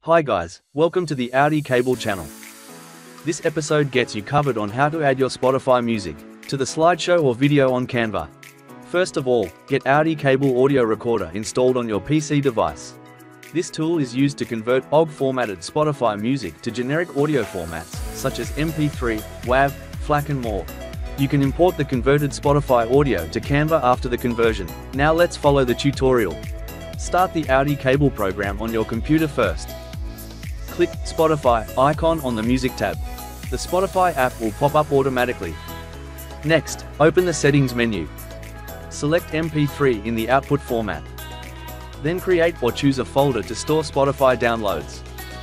Hi guys, welcome to the AudiCable channel. This episode gets you covered on how to add your Spotify music to the slideshow or video on Canva. First of all, get AudiCable audio recorder installed on your PC device. This tool is used to convert OGG formatted Spotify music to generic audio formats, such as MP3, WAV, FLAC and more. You can import the converted Spotify audio to Canva after the conversion. Now let's follow the tutorial. Start the AudiCable program on your computer first. Click Spotify icon on the Music tab. The Spotify app will pop up automatically. Next, open the Settings menu. Select MP3 in the output format. Then create or choose a folder to store Spotify downloads.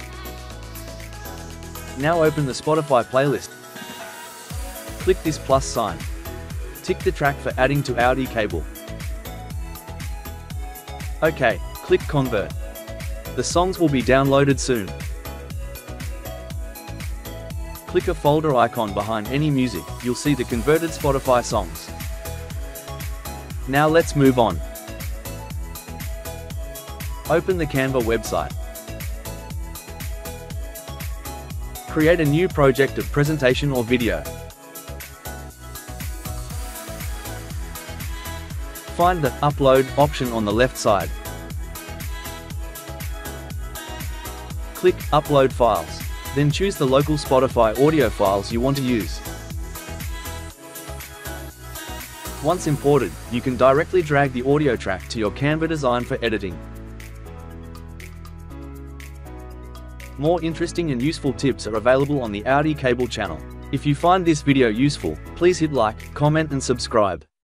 Now open the Spotify playlist. Click this plus sign. Tick the track for adding to AudiCable. OK, click Convert. The songs will be downloaded soon. Click a folder icon behind any music, you'll see the converted Spotify songs. Now let's move on. Open the Canva website. Create a new project of presentation or video. Find the Upload option on the left side. Click Upload Files. Then choose the local Spotify audio files you want to use. Once imported, you can directly drag the audio track to your Canva design for editing. More interesting and useful tips are available on the AudiCable channel. If you find this video useful, please hit like, comment and subscribe.